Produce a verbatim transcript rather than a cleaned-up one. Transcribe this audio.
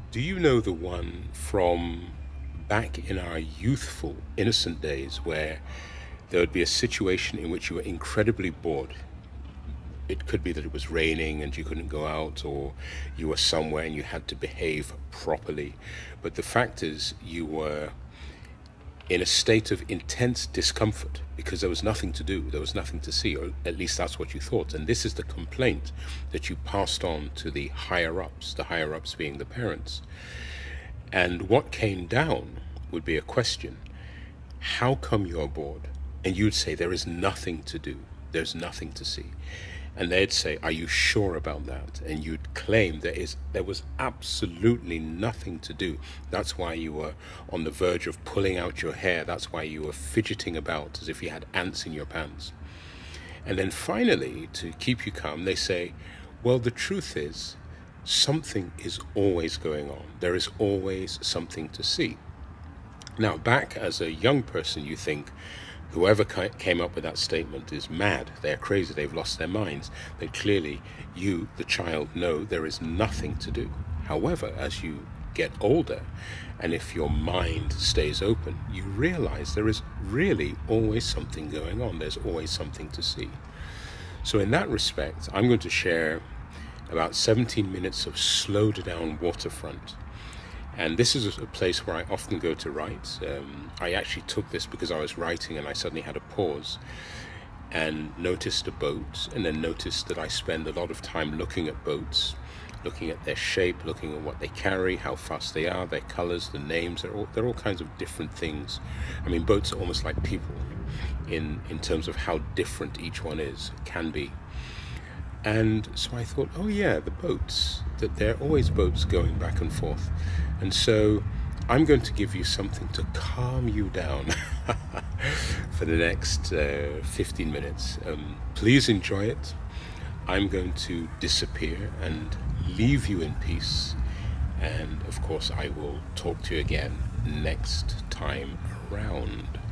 Do you know the one from back in our youthful, innocent days where there would be a situation in which you were incredibly bored? It could be that it was raining and you couldn't go out, or you were somewhere and you had to behave properly. But the fact is, you were in a state of intense discomfort because there was nothing to do, there was nothing to see, or at least that's what you thought. And this is the complaint that you passed on to the higher-ups, the higher-ups being the parents. And what came down would be a question: how come you're bored? And you'd say, there is nothing to do, there's nothing to see. And they'd say, are you sure about that? And you'd claim there is there was absolutely nothing to do. That's why you were on the verge of pulling out your hair. That's why you were fidgeting about as if you had ants in your pants. And then finally, to keep you calm, they say, well, the truth is, something is always going on. There is always something to see. Now, back as a young person, you think, whoever came up with that statement is mad, they're crazy, they've lost their minds. But clearly, you, the child, know there is nothing to do. However, as you get older, and if your mind stays open, you realize there is really always something going on. There's always something to see. So in that respect, I'm going to share about seventeen minutes of slowed down waterfront. And this is a place where I often go to write. Um, I actually took this because I was writing and I suddenly had a pause and noticed a boat, and then noticed that I spend a lot of time looking at boats, looking at their shape, looking at what they carry, how fast they are, their colors, the names. They're all, they're all kinds of different things. I mean, boats are almost like people in, in terms of how different each one is, can be. And so I thought, oh yeah, the boats, that there are always boats going back and forth. And so I'm going to give you something to calm you down for the next uh, fifteen minutes. Um, please enjoy it. I'm going to disappear and leave you in peace. And of course, I will talk to you again next time around.